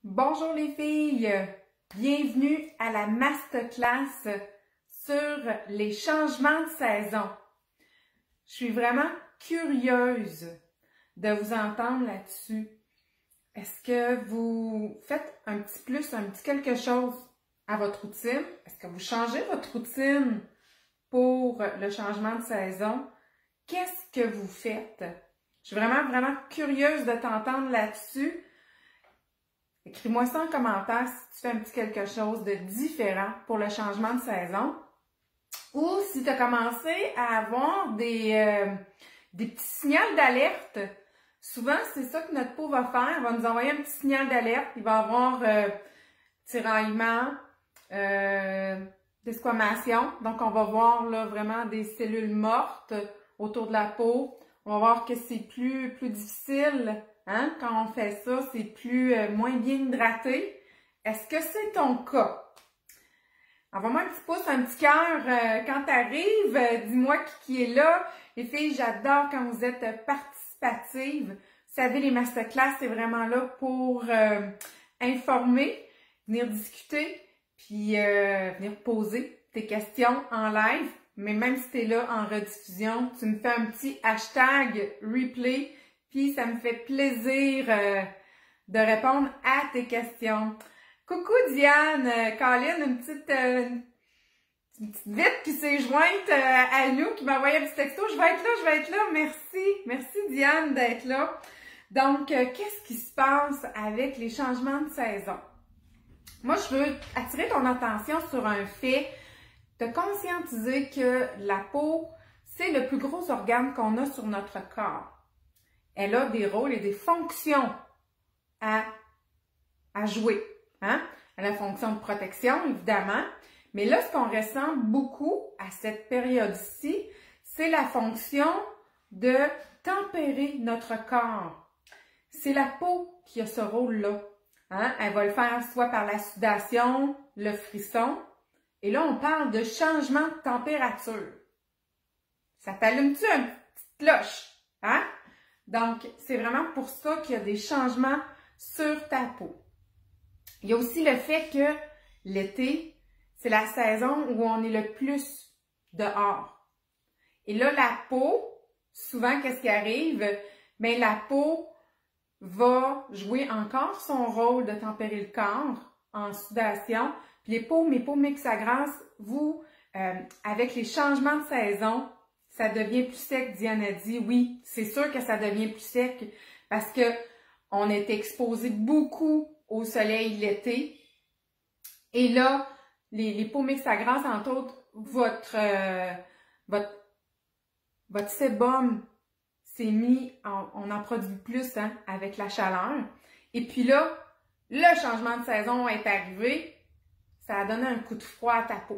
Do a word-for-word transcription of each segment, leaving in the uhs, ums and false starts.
Bonjour les filles, bienvenue à la masterclass sur les changements de saison. Je suis vraiment curieuse de vous entendre là-dessus. Est-ce que vous faites un petit plus, un petit quelque chose à votre routine? Est-ce que vous changez votre routine pour le changement de saison? Qu'est-ce que vous faites? Je suis vraiment, vraiment curieuse de t'entendre là-dessus. Écris-moi ça en commentaire si tu fais un petit quelque chose de différent pour le changement de saison. Ou si tu as commencé à avoir des, euh, des petits signaux d'alerte. Souvent, c'est ça que notre peau va faire. Elle va nous envoyer un petit signal d'alerte. Il va y avoir euh, tiraillement, euh, desquamation. Donc, on va voir là vraiment des cellules mortes autour de la peau. On va voir que c'est plus, plus difficile. Hein? Quand on fait ça, c'est plus euh, moins bien hydraté. Est-ce que c'est ton cas? Envoie-moi un petit pouce, un petit cœur euh, quand tu arrives. Euh, Dis-moi qui, qui est là. Les filles, j'adore quand vous êtes participatives. Vous savez, les masterclass, c'est vraiment là pour euh, informer, venir discuter, puis euh, venir poser tes questions en live. Mais même si tu es là en rediffusion, tu me fais un petit hashtag replay. Puis ça me fait plaisir euh, de répondre à tes questions. Coucou Diane, euh, Colin, une petite, euh, une petite vite qui s'est jointe euh, à nous, qui m'a envoyé un petit texto. Je vais être là, je vais être là. Merci, merci Diane d'être là. Donc, euh, qu'est-ce qui se passe avec les changements de saison? Moi, je veux attirer ton attention sur un fait, te conscientiser que la peau, c'est le plus gros organe qu'on a sur notre corps. Elle a des rôles et des fonctions à, à jouer. Hein? Elle a la fonction de protection, évidemment. Mais là, ce qu'on ressent beaucoup à cette période-ci, c'est la fonction de tempérer notre corps. C'est la peau qui a ce rôle-là. Hein? Elle va le faire soit par la sudation, le frisson. Et là, on parle de changement de température. Ça t'allume-tu une petite cloche? Hein? Donc, c'est vraiment pour ça qu'il y a des changements sur ta peau. Il y a aussi le fait que l'été, c'est la saison où on est le plus dehors. Et là, la peau, souvent, qu'est-ce qui arrive? Bien, la peau va jouer encore son rôle de tempérer le corps en sudation. Puis les peaux, mes peaux mixent à grasse, vous, euh, avec les changements de saison, ça devient plus sec, Diane a dit. Oui, c'est sûr que ça devient plus sec parce que on est exposé beaucoup au soleil l'été. Et là, les, les peaux mixtes à grasse, entre autres, votre, euh, votre, votre sébum s'est mis, en, on en produit plus hein, avec la chaleur. Et puis là, le changement de saison est arrivé, ça a donné un coup de froid à ta peau.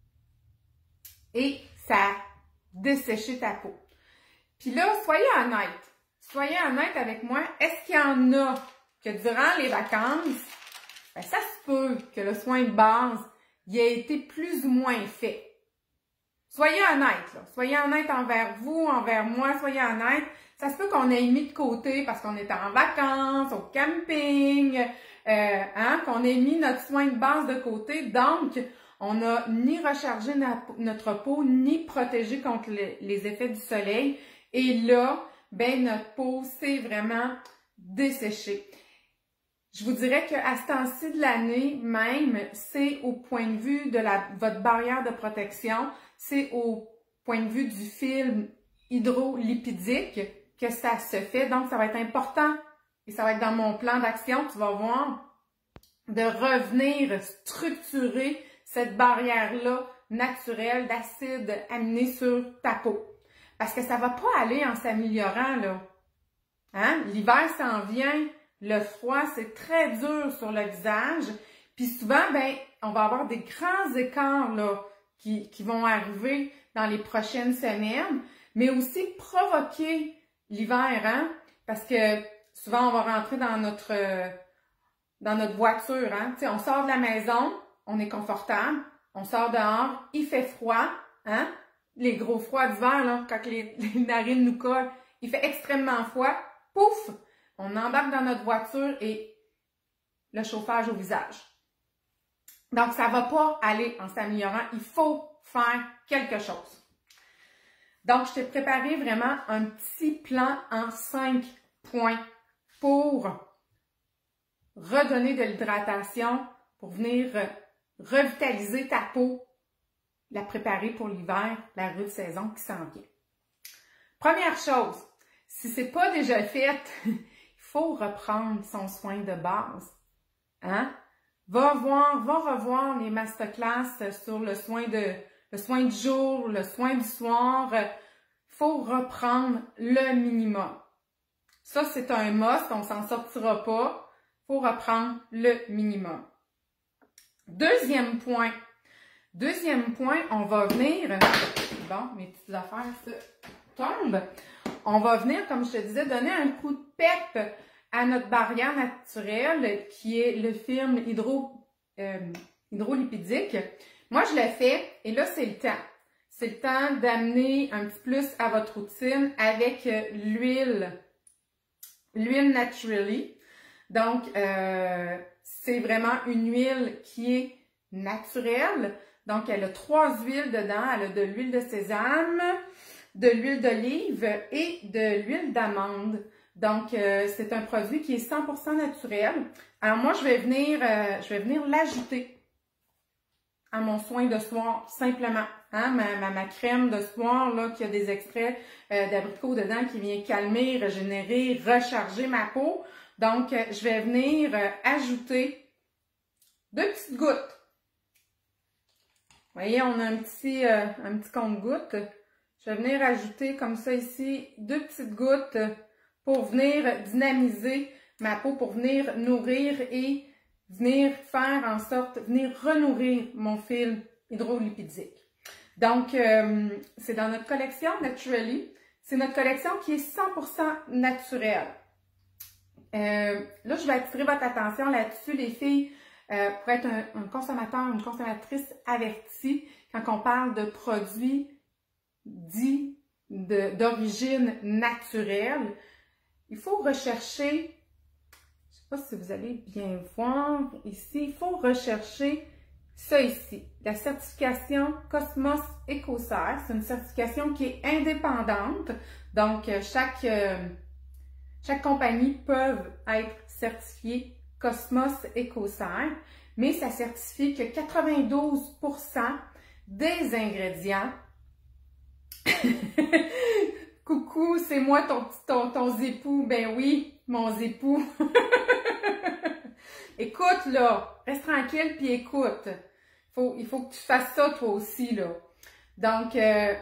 Et ça a desséché ta peau. Puis là, soyez honnête. Soyez honnête avec moi. Est-ce qu'il y en a que durant les vacances, ben ça se peut que le soin de base il a été plus ou moins fait. Soyez honnête, là. Soyez honnête envers vous, envers moi. Soyez honnête. Ça se peut qu'on ait mis de côté parce qu'on était en vacances, au camping, euh, hein, qu'on ait mis notre soin de base de côté. Donc, on n'a ni rechargé notre peau, ni protégé contre les, les effets du soleil. Et là, ben notre peau s'est vraiment desséchée. Je vous dirais qu'à ce temps-ci de l'année même, c'est au point de vue de la, votre barrière de protection, c'est au point de vue du film hydrolipidique que ça se fait. Donc, ça va être important et ça va être dans mon plan d'action, tu vas voir, de revenir structurer cette barrière-là naturelle d'acide aminé sur ta peau. Parce que ça ne va pas aller en s'améliorant, là. Hein? L'hiver s'en vient, le froid, c'est très dur sur le visage. Puis souvent, ben, on va avoir des grands écarts, là, qui, qui vont arriver dans les prochaines semaines, mais aussi provoquer l'hiver, hein? Parce que souvent, on va rentrer dans notre, dans notre voiture, hein? Tu sais, on sort de la maison, on est confortable, on sort dehors, il fait froid, hein? Les gros froids d'hiver, là, quand les, les narines nous collent, il fait extrêmement froid, pouf! On embarque dans notre voiture et le chauffage au visage. Donc, ça ne va pas aller en s'améliorant. Il faut faire quelque chose. Donc, je t'ai préparé vraiment un petit plan en cinq points pour redonner de l'hydratation, pour venir revitaliser ta peau, la préparer pour l'hiver, la rude saison qui s'en vient. Première chose, si ce n'est pas déjà fait, il faut reprendre son soin de base. Hein? Va voir, va revoir les masterclass sur le soin de le soin du jour, le soin du soir. Il faut reprendre le minimum. Ça, c'est un must, on ne s'en sortira pas. Il faut reprendre le minimum. Deuxième point. Deuxième point, on va venir... Bon, mes petites affaires se tombent. On va venir, comme je te disais, donner un coup de pep à notre barrière naturelle qui est le film hydro, euh, hydrolipidique. Moi, je le fais et là, c'est le temps. C'est le temps d'amener un petit plus à votre routine avec l'huile, l'huile Naturally. Donc, euh, c'est vraiment une huile qui est naturelle. Donc, elle a trois huiles dedans. Elle a de l'huile de sésame, de l'huile d'olive et de l'huile d'amande. Donc, euh, c'est un produit qui est cent pour cent naturel. Alors, moi, je vais venir, euh, je vais venir l'ajouter à mon soin de soir, simplement. Hein? Ma, ma, ma crème de soir, là, qui a des extraits euh, d'abricot dedans, qui vient calmer, régénérer, recharger ma peau. Donc, euh, je vais venir euh, ajouter deux petites gouttes. Vous voyez, on a un petit, euh, un petit compte-gouttes. Je vais venir ajouter comme ça ici deux petites gouttes pour venir dynamiser ma peau, pour venir nourrir et venir faire en sorte, venir renourrir mon film hydrolipidique. Donc, euh, c'est dans notre collection Naturally. C'est notre collection qui est cent pour cent naturelle. Euh, là, je vais attirer votre attention là-dessus, les filles, euh, pour être un, un consommateur, une consommatrice avertie quand on parle de produits dits d'origine naturelle. Il faut rechercher, je ne sais pas si vous allez bien voir ici, il faut rechercher ça ici, la certification Cosmos EcoCert. C'est une certification qui est indépendante, donc chaque, euh, chaque compagnie peut être certifiée Cosmos EcoCert, mais ça certifie que quatre-vingt-douze pour cent des ingrédients coucou, c'est moi ton, ton, ton zépoux. Ben oui, mon zépoux. Écoute, là, reste tranquille puis écoute. Faut, il faut que tu fasses ça toi aussi, là. Donc, euh,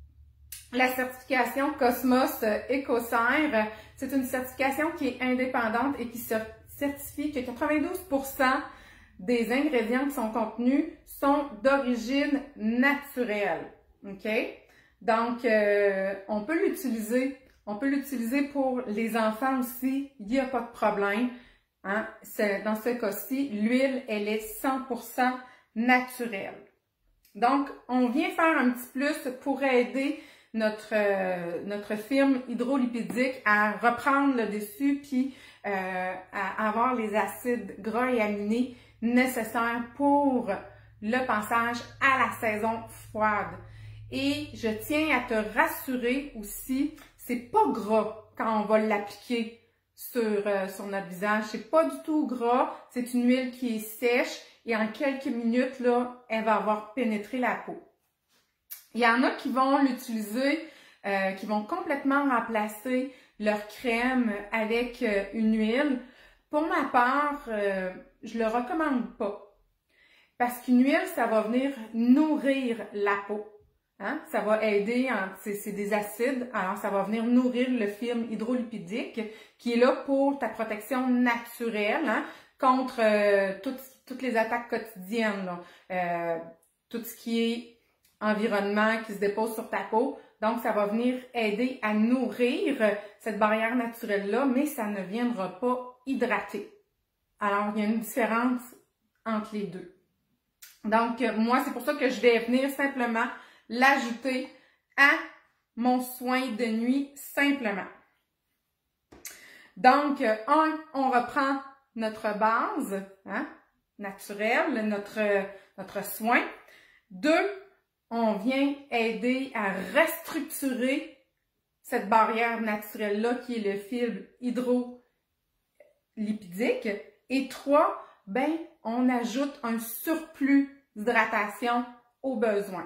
la certification Cosmos EcoCert, c'est une certification qui est indépendante et qui certifie que quatre-vingt-douze pour cent des ingrédients qui sont contenus sont d'origine naturelle. OK? Donc, euh, on peut l'utiliser. On peut l'utiliser pour les enfants aussi. Il n'y a pas de problème. Hein? Dans ce cas-ci, l'huile, elle est cent pour cent naturelle. Donc, on vient faire un petit plus pour aider notre, euh, notre film hydrolipidique à reprendre le dessus puis euh, à avoir les acides gras et aminés nécessaires pour le passage à la saison froide. Et je tiens à te rassurer aussi, c'est pas gras quand on va l'appliquer sur, euh, sur notre visage. C'est pas du tout gras, c'est une huile qui est sèche et en quelques minutes, là, elle va avoir pénétré la peau. Il y en a qui vont l'utiliser, euh, qui vont complètement remplacer leur crème avec euh, une huile. Pour ma part, euh, je le recommande pas. Parce qu'une huile, ça va venir nourrir la peau. Hein? Ça va aider, c'est des acides, alors ça va venir nourrir le film hydrolipidique qui est là pour ta protection naturelle, hein, contre euh, toutes, toutes les attaques quotidiennes, là. Euh, tout ce qui est environnement qui se dépose sur ta peau. Donc, ça va venir aider à nourrir cette barrière naturelle-là, mais ça ne viendra pas hydrater. Alors, il y a une différence entre les deux. Donc, moi, c'est pour ça que je vais venir simplement l'ajouter à mon soin de nuit simplement. Donc, un, on reprend notre base, hein, naturelle, notre, notre soin. Deux, on vient aider à restructurer cette barrière naturelle-là qui est le fibre hydrolipidique. Et trois, ben, on ajoute un surplus d'hydratation aux besoins.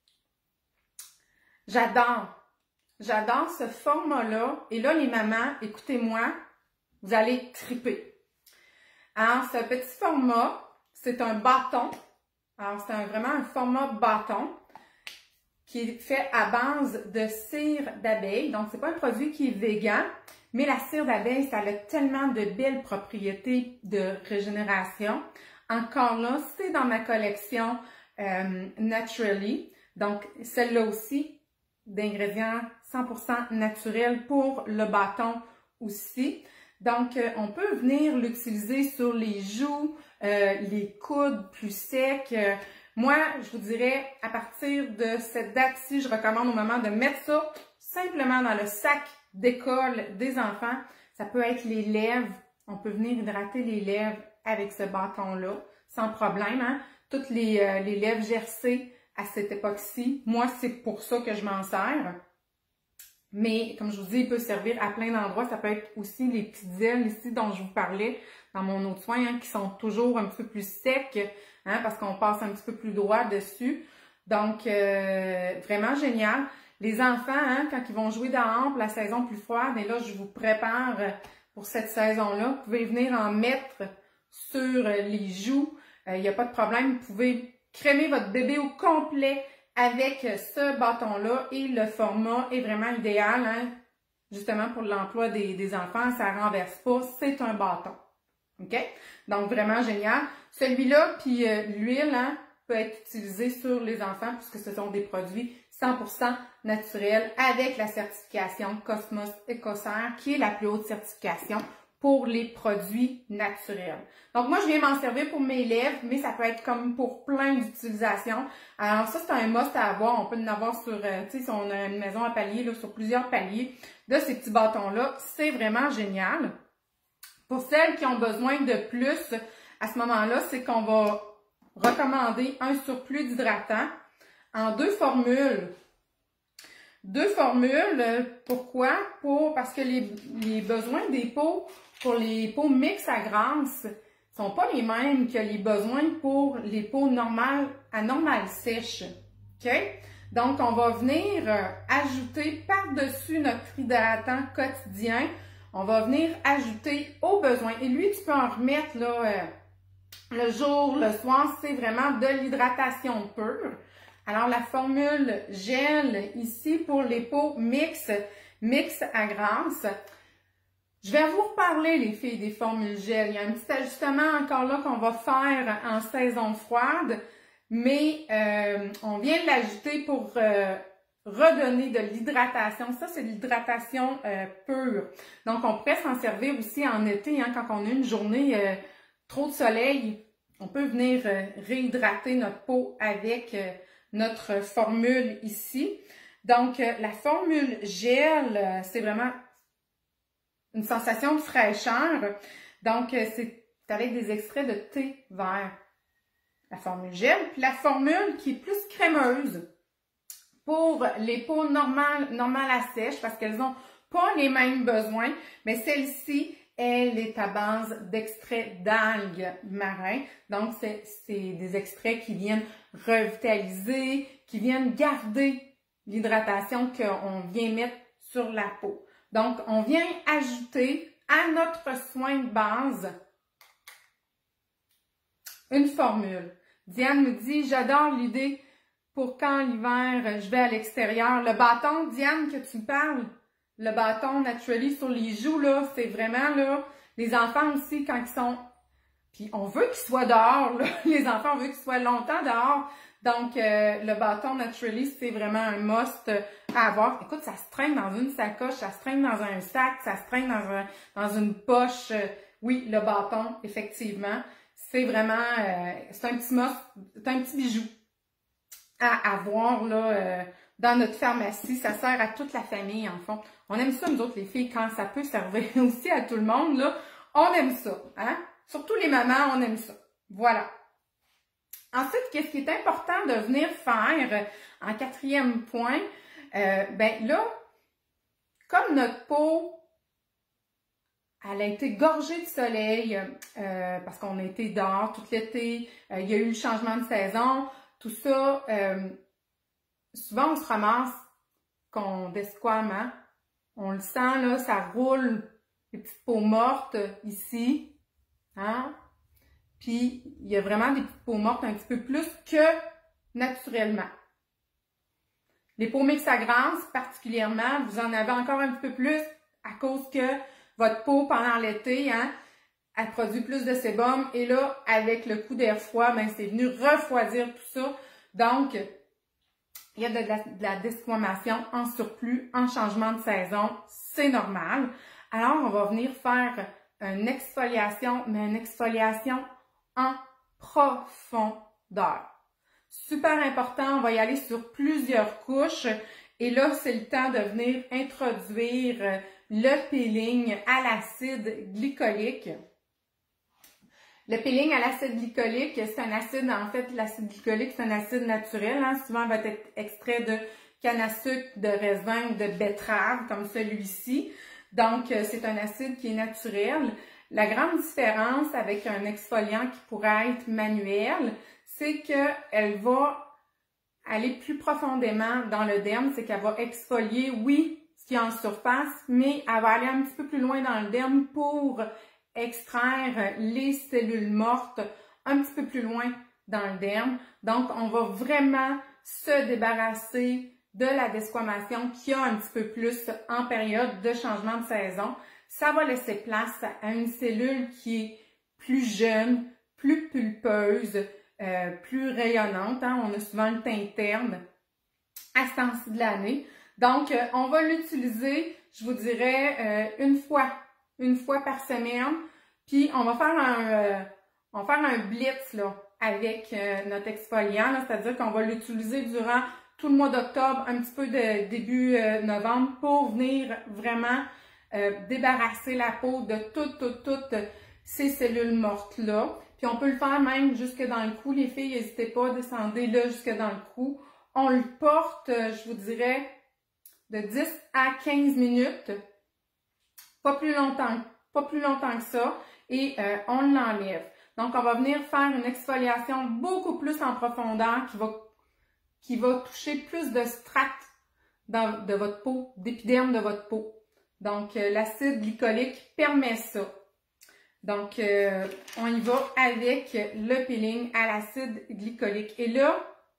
J'adore, j'adore ce format-là. Et là, les mamans, écoutez-moi, vous allez triper. Alors, ce petit format, c'est un bâton. Alors, c'est un, vraiment un format bâton qui est fait à base de cire d'abeille. Donc, c'est pas un produit qui est végan, mais la cire d'abeille, ça a tellement de belles propriétés de régénération. Encore là, c'est dans ma collection euh, Naturally. Donc, celle-là aussi, d'ingrédients cent pour cent naturels pour le bâton aussi. Donc, euh, on peut venir l'utiliser sur les joues, euh, les coudes plus secs. Euh, moi, je vous dirais, à partir de cette date-ci, je recommande au moment de mettre ça simplement dans le sac d'école des enfants. Ça peut être les lèvres. On peut venir hydrater les lèvres avec ce bâton-là, sans problème. Hein? Toutes les, euh, les lèvres gercées à cette époque-ci. Moi, c'est pour ça que je m'en sers. Mais, comme je vous dis, il peut servir à plein d'endroits. Ça peut être aussi les petites ailes ici dont je vous parlais dans mon eau de soin, hein, qui sont toujours un petit peu plus secs, hein, parce qu'on passe un petit peu plus droit dessus. Donc, euh, vraiment génial. Les enfants, hein, quand ils vont jouer dehors pour la saison plus froide, et là, je vous prépare pour cette saison-là, vous pouvez venir en mettre sur les joues. Il euh, n'y a pas de problème. Vous pouvez crémer votre bébé au complet avec ce bâton-là et le format est vraiment idéal, hein, justement pour l'emploi des, des enfants. Ça ne renverse pas, c'est un bâton. OK? Donc, vraiment génial. Celui-là, puis euh, l'huile, hein, peut être utilisé sur les enfants puisque ce sont des produits cent pour cent naturels avec la certification Cosmos EcoCert qui est la plus haute certification pour les produits naturels. Donc, moi, je viens m'en servir pour mes lèvres, mais ça peut être comme pour plein d'utilisations. Alors, ça, c'est un must à avoir. On peut en avoir sur, euh, tu sais, si on a une maison à palier, là, sur plusieurs paliers de ces petits bâtons-là. C'est vraiment génial. Pour celles qui ont besoin de plus, à ce moment-là, c'est qu'on va recommander un surplus d'hydratant en deux formules. Deux formules, pourquoi? Pour, parce que les, les besoins des peaux pour les peaux mixtes à grasse ne sont pas les mêmes que les besoins pour les peaux normales à normale sèche. OK? Donc, on va venir euh, ajouter par-dessus notre hydratant quotidien, on va venir ajouter aux besoins. Et lui, tu peux en remettre là, euh, le jour, le soir, c'est vraiment de l'hydratation pure. Alors, la formule gel ici pour les peaux mixtes, mixtes à grasse. Je vais vous reparler, les filles, des formules gel. Il y a un petit ajustement encore là qu'on va faire en saison froide, mais euh, on vient de l'ajouter pour euh, redonner de l'hydratation. Ça, c'est de l'hydratation euh, pure. Donc, on pourrait s'en servir aussi en été, hein, quand on a une journée euh, trop de soleil. On peut venir euh, réhydrater notre peau avec euh, notre formule ici. Donc, euh, la formule gel, euh, c'est vraiment une sensation de fraîcheur. Donc, euh, c'est avec des extraits de thé vert. La formule gel. Puis la formule qui est plus crémeuse pour les peaux normales, normales à sèche parce qu'elles n'ont pas les mêmes besoins. Mais celle-ci, elle est à base d'extraits d'algues marins. Donc, c'est des extraits qui viennent revitaliser, qui viennent garder l'hydratation qu'on vient mettre sur la peau. Donc, on vient ajouter à notre soin de base une formule. Diane me dit, j'adore l'idée pour quand l'hiver, je vais à l'extérieur. Le bâton, Diane, que tu parles, le bâton Naturally sur les joues, là, c'est vraiment, là, les enfants aussi, quand ils sont, puis on veut qu'ils soient dehors, là. Les enfants, on veut qu'ils soient longtemps dehors. Donc, euh, le bâton Naturally, c'est vraiment un must à avoir. Écoute, ça se traîne dans une sacoche, ça se traîne dans un sac, ça se traîne dans, un, dans une poche. Oui, le bâton, effectivement, c'est vraiment, euh, c'est un petit must, c'est un petit bijou à avoir là euh, dans notre pharmacie. Ça sert à toute la famille, en fond. On aime ça, nous autres, les filles, quand ça peut servir aussi à tout le monde, là. On aime ça, hein? Surtout les mamans, on aime ça. Voilà. Ensuite, qu'est-ce qui est important de venir faire en quatrième point? Euh, ben là, comme notre peau, elle a été gorgée de soleil euh, parce qu'on a été dehors tout l'été, euh, il y a eu le changement de saison, tout ça, euh, souvent on se ramasse qu'on desquame, hein? On le sent, là, ça roule, les petites peaux mortes ici, hein? Puis, il y a vraiment des petites peaux mortes un petit peu plus que naturellement. Les peaux mixagrances, particulièrement, vous en avez encore un petit peu plus à cause que votre peau, pendant l'été, hein, elle produit plus de sébum. Et là, avec le coup d'air froid, ben, c'est venu refroidir tout ça. Donc, il y a de la, de la desquamation en surplus, en changement de saison. C'est normal. Alors, on va venir faire une exfoliation, mais une exfoliation en profondeur. Super important, on va y aller sur plusieurs couches. Et là, c'est le temps de venir introduire le peeling à l'acide glycolique. Le peeling à l'acide glycolique, c'est un acide, en fait, l'acide glycolique, c'est un acide naturel. Hein? Souvent, il va être extrait de canne à sucre, de raisin ou de betterave, comme celui-ci. Donc, c'est un acide qui est naturel. La grande différence avec un exfoliant qui pourrait être manuel, c'est qu'elle va aller plus profondément dans le derme, c'est qu'elle va exfolier, oui, ce qui est en surface, mais elle va aller un petit peu plus loin dans le derme pour extraire les cellules mortes un petit peu plus loin dans le derme. Donc, on va vraiment se débarrasser de la desquamation qu'il y a un petit peu plus en période de changement de saison. Ça va laisser place à une cellule qui est plus jeune, plus pulpeuse, euh, plus rayonnante. Hein? On a souvent le teint terne à ce temps-ci de l'année. Donc, euh, on va l'utiliser, je vous dirais, euh, une fois, une fois par semaine. Puis, on va faire un, euh, on va faire un blitz là, avec euh, notre exfoliant. C'est-à-dire qu'on va l'utiliser durant tout le mois d'octobre, un petit peu de début euh, novembre, pour venir vraiment euh, débarrasser la peau de toutes, toutes, toutes ces cellules mortes-là. Puis on peut le faire même jusque dans le cou. Les filles, n'hésitez pas, descendez là jusque dans le cou. On le porte, je vous dirais, de dix à quinze minutes. Pas plus longtemps, pas plus longtemps que ça. Et euh, on l'enlève. Donc, on va venir faire une exfoliation beaucoup plus en profondeur qui va, qui va toucher plus de strates dans, de votre peau, d'épiderme de votre peau. Donc, euh, l'acide glycolique permet ça. Donc, euh, on y va avec le peeling à l'acide glycolique. Et là,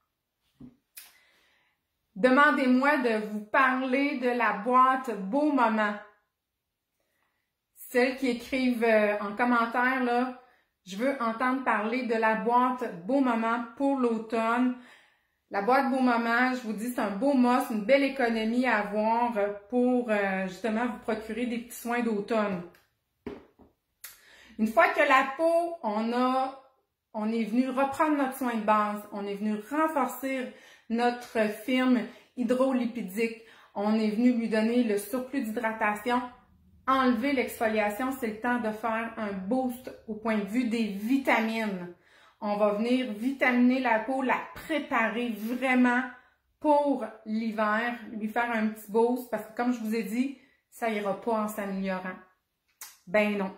demandez-moi de vous parler de la boîte Beau Moment. Celles qui écrivent euh, en commentaire, là, je veux entendre parler de la boîte Beau Moment pour l'automne. La boîte Beau Moment, je vous dis, c'est un beau must, une belle économie à avoir pour euh, justement vous procurer des petits soins d'automne. Une fois que la peau, on a, on est venu reprendre notre soin de base, on est venu renforcer notre film hydrolipidique, on est venu lui donner le surplus d'hydratation, enlever l'exfoliation, c'est le temps de faire un boost au point de vue des vitamines. On va venir vitaminer la peau, la préparer vraiment pour l'hiver, lui faire un petit boost parce que comme je vous ai dit, ça ira pas en s'améliorant. Ben non.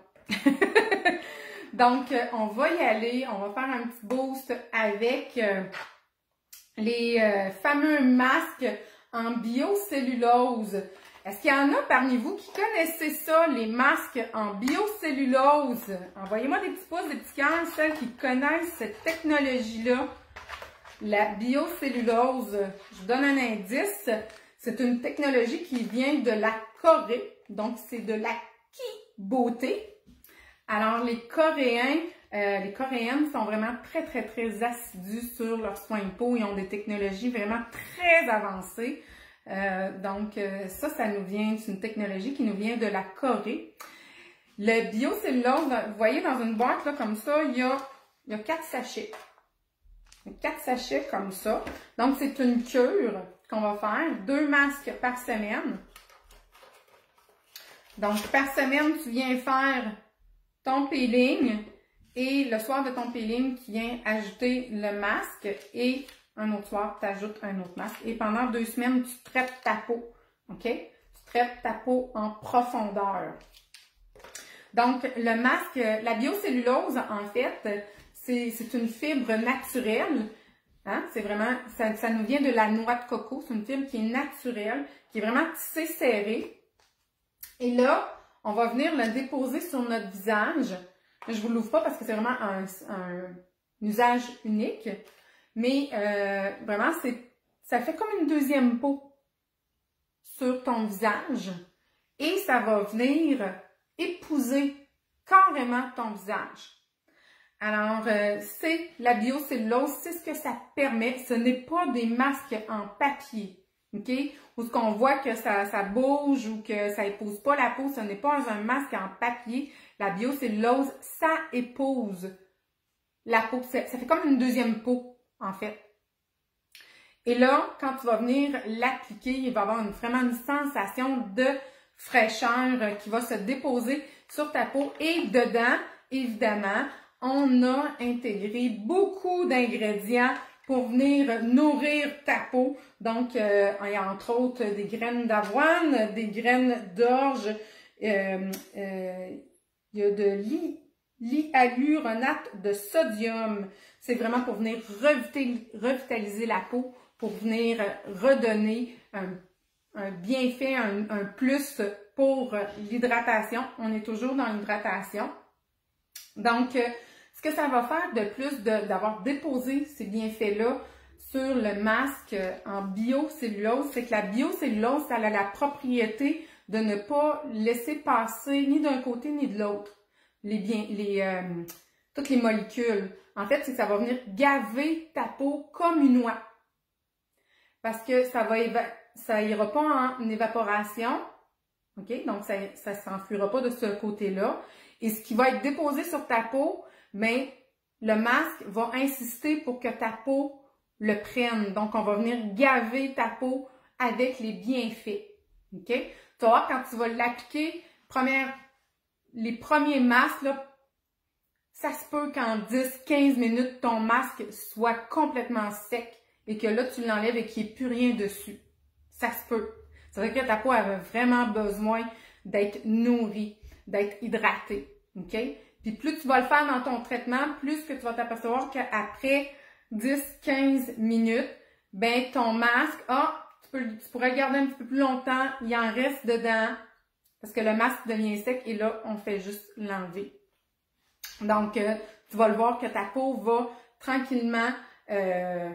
Donc, on va y aller, on va faire un petit boost avec euh, les euh, fameux masques en biocellulose. Est-ce qu'il y en a parmi vous qui connaissez ça, les masques en biocellulose? Envoyez-moi des petits pouces, des petits cœurs, celles qui connaissent cette technologie-là. La biocellulose, je vous donne un indice, c'est une technologie qui vient de la Corée, donc c'est de la ki-beauté. Alors, les Coréens, euh, les Coréennes sont vraiment très, très, très assidus sur leurs soins de peau. Ils ont des technologies vraiment très avancées. Euh, donc, euh, ça, ça nous vient, c'est une technologie qui nous vient de la Corée. Le biocellulose, vous voyez, dans une boîte là, comme ça, il y a, il y a quatre sachets. Quatre sachets comme ça. Donc, c'est une cure qu'on va faire. Deux masques par semaine. Donc, par semaine, tu viens faire ton peeling et le soir de ton peeling, tu viens ajouter le masque et un autre soir, tu ajoutes un autre masque. Et pendant deux semaines, tu traites ta peau. OK? Tu traites ta peau en profondeur. Donc, le masque, la biocellulose, en fait, c'est une fibre naturelle. Hein? C'est vraiment, ça, ça nous vient de la noix de coco. C'est une fibre qui est naturelle, qui est vraiment tissée serrée. Et là, on va venir le déposer sur notre visage. Je ne vous l'ouvre pas parce que c'est vraiment un, un, un usage unique. Mais euh, vraiment, c'est, ça fait comme une deuxième peau sur ton visage. Et ça va venir épouser carrément ton visage. Alors, euh, c'est la biocellulose, c'est ce que ça permet. Ce n'est pas des masques en papier, OK? Ou ce qu'on voit que ça, ça bouge ou que ça épouse pas la peau. Ce n'est pas un masque en papier. La biocellulose, ça épouse la peau. Ça fait comme une deuxième peau, en fait. Et là, quand tu vas venir l'appliquer, il va y avoir une, vraiment une sensation de fraîcheur qui va se déposer sur ta peau. Et dedans, évidemment, on a intégré beaucoup d'ingrédients pour venir nourrir ta peau. Donc, euh, il y a entre autres des graines d'avoine, des graines d'orge, euh, euh, il y a de l'hyaluronate de sodium. C'est vraiment pour venir revitaliser la peau, pour venir redonner un, un bienfait, un, un plus pour l'hydratation. On est toujours dans l'hydratation. Donc, ce que ça va faire de plus d'avoir déposé ces bienfaits-là sur le masque en biocellulose, c'est que la biocellulose, ça a la propriété de ne pas laisser passer ni d'un côté ni de l'autre les bien, les, euh, toutes les molécules. En fait, c'est que ça va venir gaver ta peau comme une oie. Parce que ça va ça ira pas en évaporation. OK? Donc, ça ne s'enfuira pas de ce côté-là. Et ce qui va être déposé sur ta peau, bien, le masque va insister pour que ta peau le prenne. Donc, on va venir gaver ta peau avec les bienfaits. OK? Tu vas voir, quand tu vas l'appliquer, première, les premiers masques, là, ça se peut qu'en dix à quinze minutes, ton masque soit complètement sec et que là, tu l'enlèves et qu'il n'y ait plus rien dessus. Ça se peut. Ça veut dire que ta peau avait vraiment besoin d'être nourrie, d'être hydratée. OK? Puis plus tu vas le faire dans ton traitement, plus que tu vas t'apercevoir qu'après dix à quinze minutes, ben ton masque, ah, tu, peux, tu pourrais le garder un petit peu plus longtemps, il en reste dedans, parce que le masque devient sec et là, on fait juste l'enlever. Donc, euh, tu vas le voir que ta peau va tranquillement euh,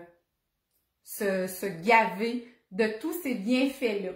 se, se gaver de tous ces bienfaits-là.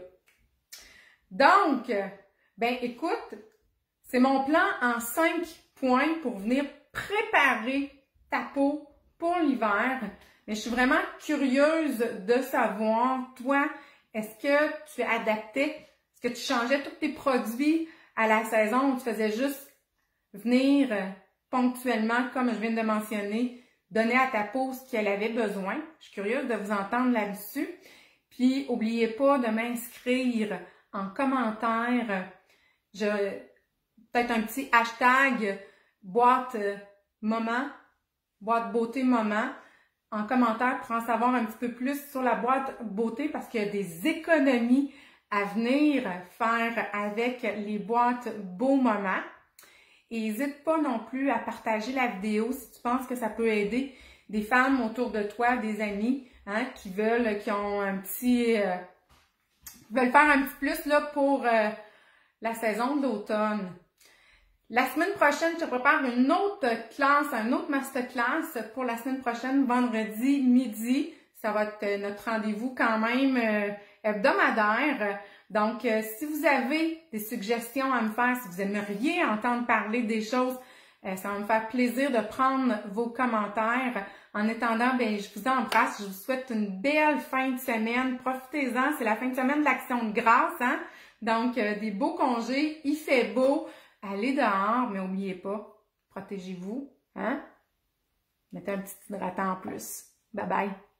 Donc, ben écoute, c'est mon plan en cinq points pour venir préparer ta peau pour l'hiver. Mais je suis vraiment curieuse de savoir, toi, est-ce que tu adaptais, est-ce que tu changeais tous tes produits à la saison ou tu faisais juste venir ponctuellement, comme je viens de mentionner, donner à ta peau ce qu'elle avait besoin. Je suis curieuse de vous entendre là-dessus. Puis, n'oubliez pas de m'inscrire en commentaire. Je, peut-être un petit hashtag boîte moment, boîte beauté moment, en commentaire pour en savoir un petit peu plus sur la boîte beauté parce qu'il y a des économies à venir faire avec les boîtes beau moment. Et n'hésite pas non plus à partager la vidéo si tu penses que ça peut aider des femmes autour de toi, des amis, hein, qui veulent, qui ont un petit, euh, veulent faire un petit plus là pour euh, la saison d'automne. La semaine prochaine, je te prépare une autre classe, un autre masterclass pour la semaine prochaine, vendredi midi. Ça va être notre rendez-vous quand même euh, hebdomadaire. Donc, euh, si vous avez des suggestions à me faire, si vous aimeriez entendre parler des choses, euh, ça va me faire plaisir de prendre vos commentaires. En attendant, ben, je vous embrasse. Je vous souhaite une belle fin de semaine. Profitez-en. C'est la fin de semaine de l'Action de grâce, hein? Donc, euh, des beaux congés. Il fait beau. Allez dehors, mais n'oubliez pas, protégez-vous, hein? Mettez un petit hydratant en plus. Bye bye!